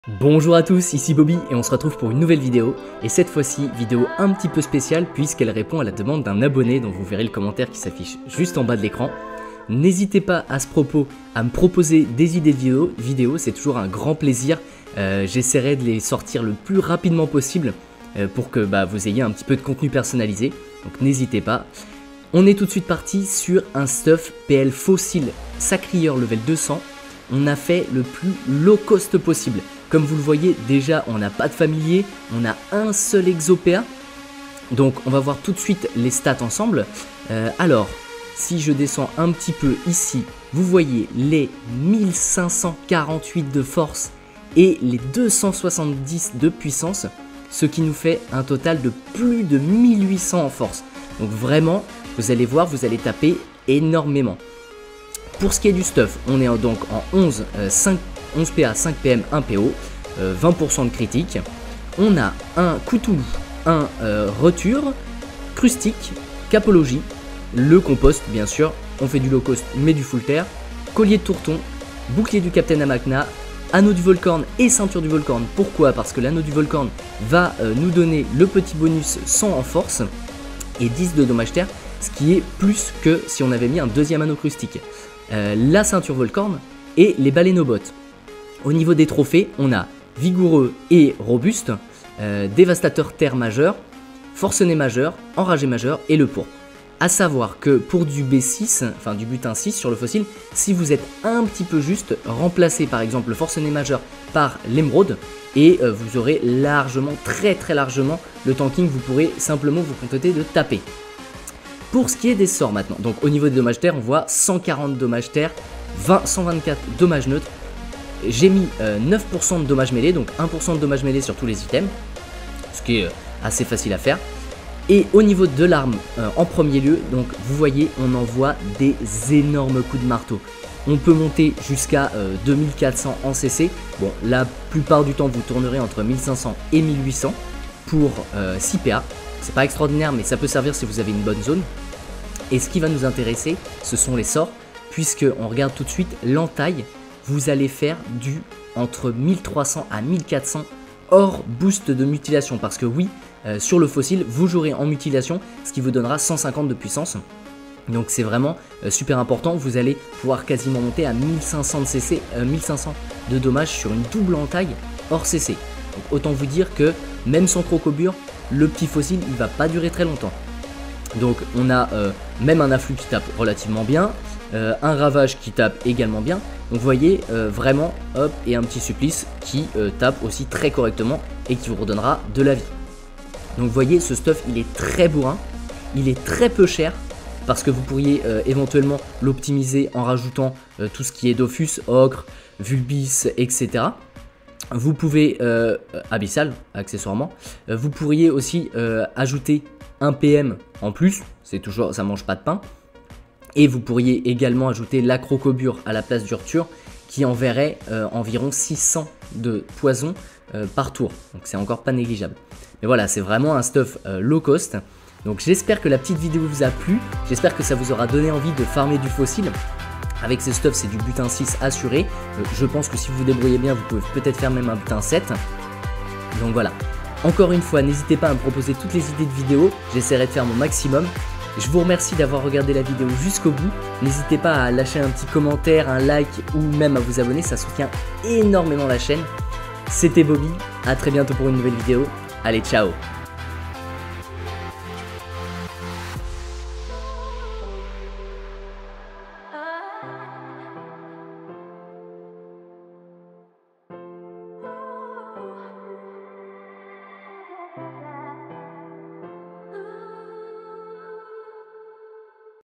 Bonjour à tous, ici Bobby et on se retrouve pour une nouvelle vidéo. Et cette fois-ci, vidéo un petit peu spéciale puisqu'elle répond à la demande d'un abonné dont vous verrez le commentaire qui s'affiche juste en bas de l'écran. N'hésitez pas à ce propos à me proposer des idées de vidéos, c'est toujours un grand plaisir. J'essaierai de les sortir le plus rapidement possible pour que vous ayez un petit peu de contenu personnalisé. Donc n'hésitez pas. On est tout de suite parti sur un stuff PL fossile Sacrieur level 200. On a fait le plus low cost possible. Comme vous le voyez, déjà on n'a pas de familier, on a un seul exopéa. Donc on va voir tout de suite les stats ensemble. Alors, si je descends un petit peu ici, vous voyez les 1548 de force et les 270 de puissance, ce qui nous fait un total de plus de 1800 en force. Donc vraiment, vous allez voir, vous allez taper énormément. Pour ce qui est du stuff, on est donc en 11 PA, 5 PM, 1 PO, 20% de critique. On a un Cthulhu, un Reture, Crustique, Capologie, le compost bien sûr, on fait du low cost mais du full terre, collier de tourton, bouclier du Captain Amakna, anneau du Volcorn et ceinture du Volcorn. Pourquoi? Parce que l'anneau du Volcorn va nous donner le petit bonus 100 en force et 10 de dommage terre, ce qui est plus que si on avait mis un deuxième anneau crustique. La ceinture Volcorn et les balénobots. Au niveau des trophées, on a vigoureux et robuste, dévastateur terre majeur, forcené majeur, enragé majeur et le pourpre. A savoir que pour du B6, enfin du butin 6 sur le fossile, si vous êtes un petit peu juste, remplacez par exemple le forcené majeur par l'émeraude et vous aurez largement, très largement le tanking, vous pourrez simplement vous contenter de taper. Pour ce qui est des sorts maintenant, donc au niveau des dommages terre, on voit 140 dommages terre, 124 dommages neutres. J'ai mis 9% de dommages mêlés, donc 1% de dommages mêlés sur tous les items, ce qui est assez facile à faire. Et au niveau de l'arme, en premier lieu, donc vous voyez, on envoie des énormes coups de marteau. On peut monter jusqu'à 2400 en CC. Bon, la plupart du temps, vous tournerez entre 1500 et 1800 pour 6 PA. C'est pas extraordinaire, mais ça peut servir si vous avez une bonne zone. Et ce qui va nous intéresser, ce sont les sorts, puisque on regarde tout de suite l'entaille. Vous allez faire du entre 1300 à 1400 hors boost de mutilation. Parce que oui, sur le fossile, vous jouerez en mutilation, ce qui vous donnera 150 de puissance. Donc c'est vraiment super important. Vous allez pouvoir quasiment monter à 1500 de CC, 1500 de dommages sur une double entaille hors CC. Donc autant vous dire que même sans crocobure, le petit fossile il va pas durer très longtemps. Donc on a même un afflux qui tape relativement bien, un ravage qui tape également bien. Donc vous voyez vraiment hop, et un petit supplice qui tape aussi très correctement et qui vous redonnera de la vie. Donc vous voyez, ce stuff il est très bourrin, il est très peu cher parce que vous pourriez éventuellement l'optimiser en rajoutant tout ce qui est Dofus, Ocre, Vulbis, etc. Vous pouvez, Abyssal accessoirement, vous pourriez aussi ajouter un PM en plus, c'est toujours, ça mange pas de pain. Et vous pourriez également ajouter la crocobure à la place du Reture qui enverrait environ 600 de poison par tour. Donc c'est encore pas négligeable. Mais voilà, c'est vraiment un stuff low cost. Donc j'espère que la petite vidéo vous a plu. J'espère que ça vous aura donné envie de farmer du fossile. Avec ces stuffs, c'est du butin 6 assuré. Je pense que si vous vous débrouillez bien, vous pouvez peut-être faire même un butin 7. Donc voilà. Encore une fois, n'hésitez pas à me proposer toutes les idées de vidéos. J'essaierai de faire mon maximum. Je vous remercie d'avoir regardé la vidéo jusqu'au bout. N'hésitez pas à lâcher un petit commentaire, un like ou même à vous abonner. Ça soutient énormément la chaîne. C'était Bobby. À très bientôt pour une nouvelle vidéo. Allez, ciao!